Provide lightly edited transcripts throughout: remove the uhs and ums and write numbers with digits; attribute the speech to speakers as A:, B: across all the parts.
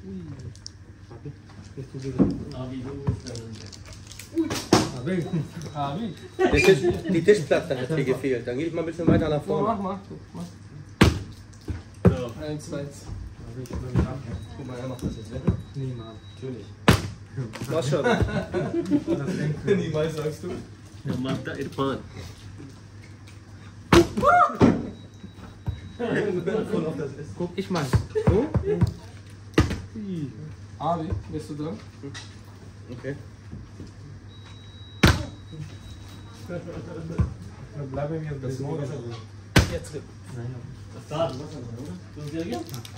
A: Die Tischplatte hat hier gefehlt. Dann gehe ich mal ein bisschen weiter nach vorne.
B: Mach. 1, 2.
A: Guck mal, er macht das jetzt weg.
C: Niemals.
A: Natürlich. Was schon? Niemals sagst du.
D: Ja, macht da Irfan.
C: Guck, ich mach.
A: So?
B: Abi, bist du dran?
A: Okay.
C: Dann bleiben wir bis morgen.
A: Jetzt.
D: Was da? Was da? Du hast reagiert?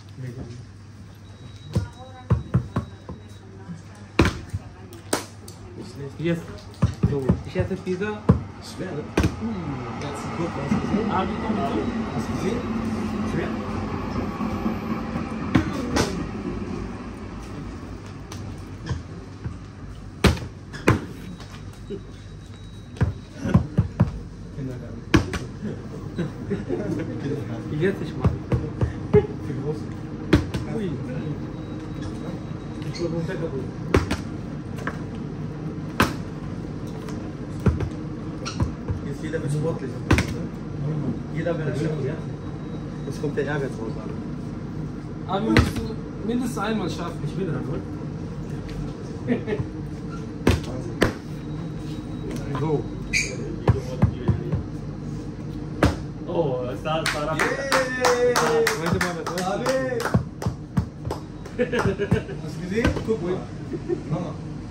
C: Jetzt. So, ich esse Pizza.
A: Schwer, ne? Jetzt guck, hast du gesehen?
B: Abi, komm mit.
A: Hast du gesehen? Schwer.
C: Jetzt ich mach.
A: Wie groß?
C: Ui. Ich wurde runtergeholt.
A: Jetzt jeder wird sportlich. Jeder will das schaffen, ja? Jetzt kommt der Ehrgeiz raus.
B: Abi, musst du mindestens einmal schaffen.
A: Ich will das wohl.
C: So.
D: Oh, was da? Das war
C: Warte mal, was soll
A: Hast du gesehen? Guck mal. Mama.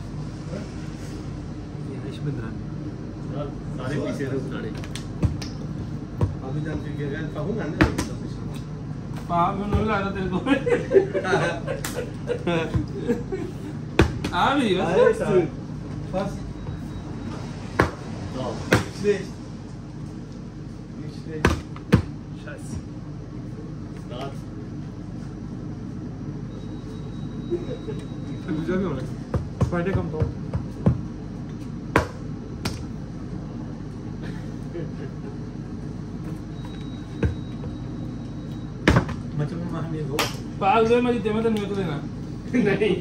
C: Ja, ich bin dran.
D: सारे पीछे रहो सारे
A: Aber dann, wir werden verhungern, ne?
B: Abi, nur leider den Gold. Abi, was machst du?
A: Fast.
D: So.
A: Schlecht. Nicht schlecht.
D: Scheiße. Start.
C: Güzel bir olay. Fayda kommt auch. Macam mana ni go?
B: Pak, saya maju tema dan metu na.
D: नहीं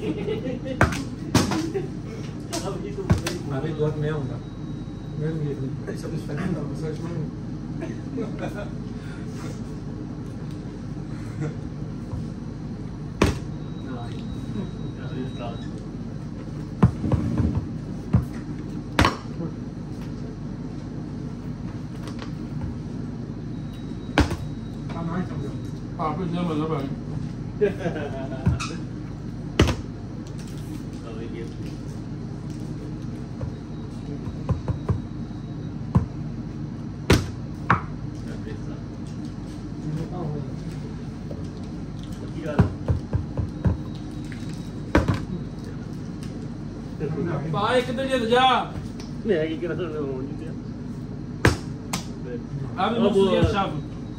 D: अब ये तो
C: अभी बहुत मैं आऊँगा मैं ये
A: Ich hab nicht verdient, aber was soll ich machen?
B: Pak, itu dia mana bang? Pak, kita dia kerja.
D: मैं आगे क्या कर रहा हूँ जी
B: Abi, mesti dia syafu.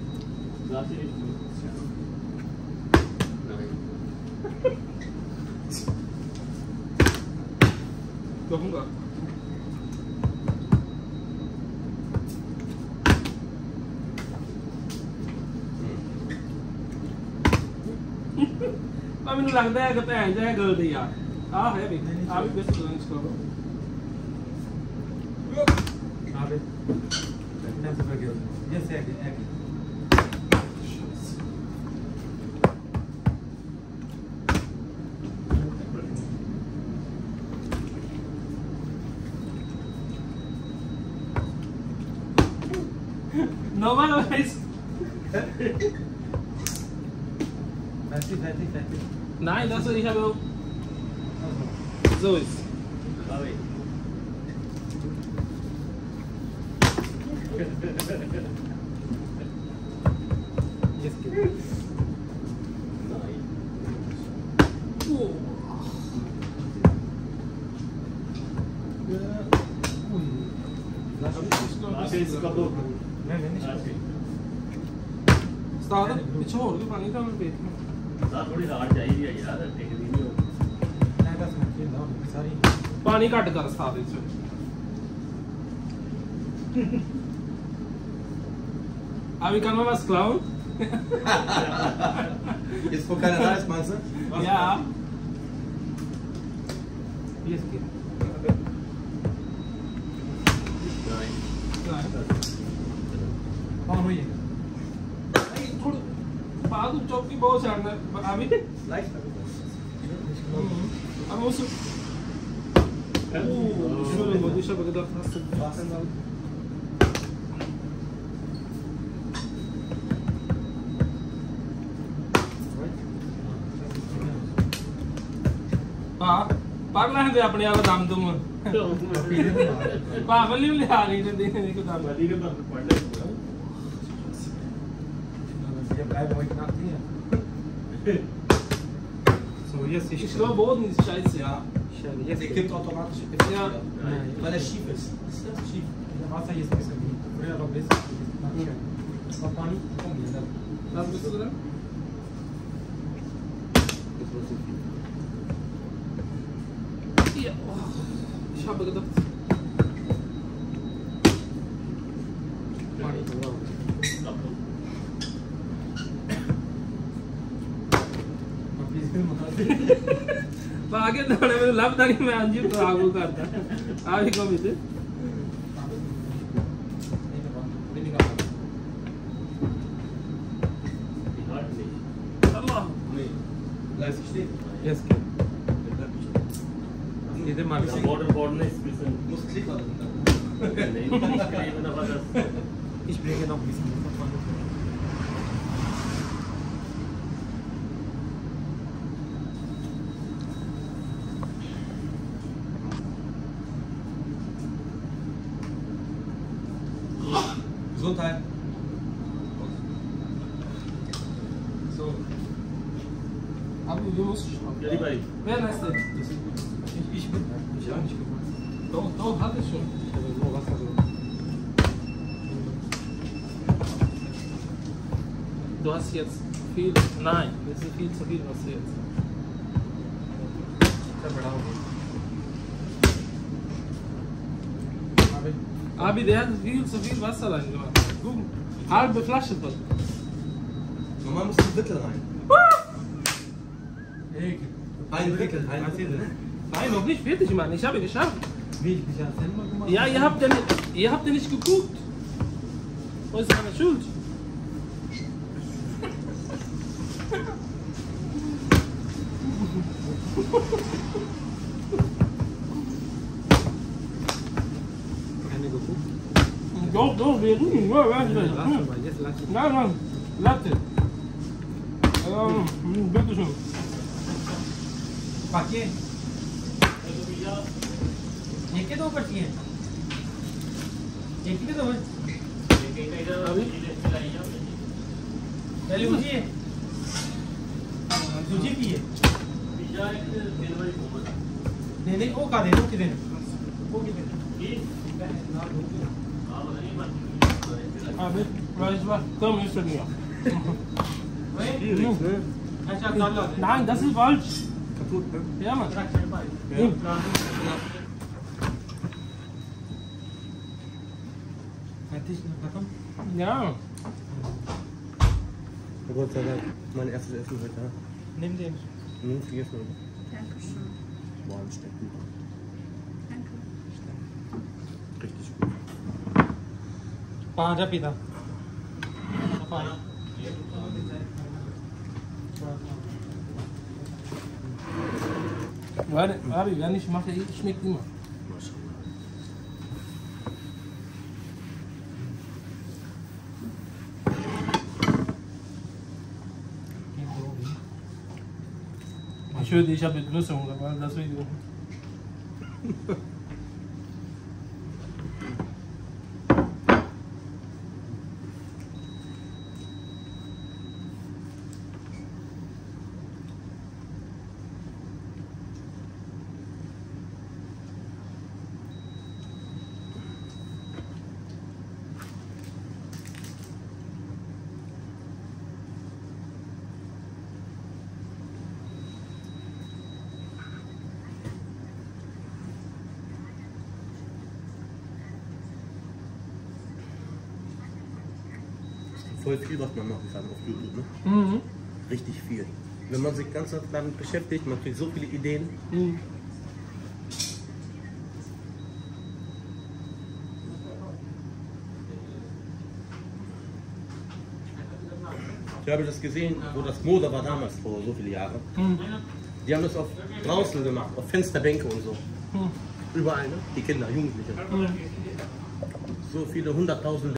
B: Kau enggak? Abi nu lang deh kata aja girl dia. Ah, ya bi. Abi best tuh sekolah.
C: Abi. Ben sefer geldim. Yes, Egi.
B: Normalerweise.
C: Fertig.
B: Nein, das ich habe auch. So ist.
C: Yes, geht.
B: Started पिछोड़ छोड़ के पानी का मैं पेट में
D: थोड़ी हार्ड चाहिए यार टेकनी नहीं हो
C: नहीं बस मैं ना सारी
B: पानी घट कर स्टार्ट इच अभी kann man was klauen?
A: Jetzt wo keiner da ist, meinst du?
B: Ja.
C: Wie es geht.
B: Nein.
C: कौन हुई है?
B: नहीं, थोड़ा बाजू चौकी बहुत सारना अभी
A: Leicht.
B: aber musst du Entschuldigung, ich habe gedacht, hast du was? हाँ पागल है अपने आप दाम तुम पागल नहीं ले आ रही है देखने को दाम
D: वाली के पास पढ़ने
C: ये bleiben heute Nacht hier. So, jetzt ist
B: ich glaube Boden ist scheiße
A: Ja.
C: Jetzt
A: Der
C: geht
A: kippt automatisch.
B: Ja.
A: Weil er schief ist. Ist das schief?
C: der Wasser jetzt ein bisschen wie früher noch besser. Was war nicht? Komm, hier, dann.
B: Was bist du dran? Ja, oh, ich habe gedacht. आगे दौड़े में लगता नहीं मैं अंजीब तो आगू करता आगे को भी थे अल्लाह
A: Nee. Bleibst du stehen?
C: Jetzt geht. Jede Mal.
D: Border ist ein bisschen.
A: Du musst Klicker drin.
D: Nee, geschrieben, aber das.
C: Ich bringe noch ein bisschen Wasser von.
A: Gesundheit.
B: so aber du musst
D: Ja, lieber ich.
B: wer lässt denn
C: Ich bin. Ich habe nicht gemacht.
B: doch hat es schon
C: Ich habe nur Wasser so.
B: du hast jetzt viel nein das ist viel zu viel was du jetzt Abi, der hat viel zu viel Wasser reingemacht. Guck, halbe Flasche voll.
A: Normal muss ein Drittel rein. Ein Drittel.
B: Nein, noch nicht fertig, Mann. Ich habe geschafft.
C: Wie ich ja selber gemacht.
B: Ja, ihr habt ja nicht geguckt. Wo ist meine Schuld?
C: Keine geguckt.
B: Doch, wir reden. Ja,
C: Lass aber, jetzt lass ich.
B: Nein, Latte. Bitte schön.
C: बाकी है एक के दो बची हैं एक ही के दो पहले मुझे दूसरी की है नहीं नहीं वो का दे वो कितने वो कितने
B: Abi, weißt du was? Komm, ist das mir.
C: अच्छा कर लो
B: Nein, das ist falsch.
C: kaputt ne
B: Ja, Mann.
C: fertig खत्म
B: Ja.
A: Gott sei Dank, mein erstes Essen heute. Ja.
C: nimm den
A: Vergessen, oder?
E: Dankeschön.
A: Boah, ansteckend.
E: Danke.
A: Richtig gut.
C: पाँच पिता
B: Warte, Abi, wenn ich mache, schmeckt immer. Ich habe Begrüßung, aber das Video.
A: Voll viel, was man machen kann auf YouTube, ne?
B: Mhm.
A: Richtig viel. Wenn man sich ganz damit beschäftigt, man kriegt so viele Ideen.
B: Mhm.
A: Ich habe das gesehen, wo das Mode war damals, vor so viele Jahre. Die haben das auf draußen gemacht, auf Fensterbänke und so. Überall, ne? Die Kinder, Jugendliche. So viele 100.000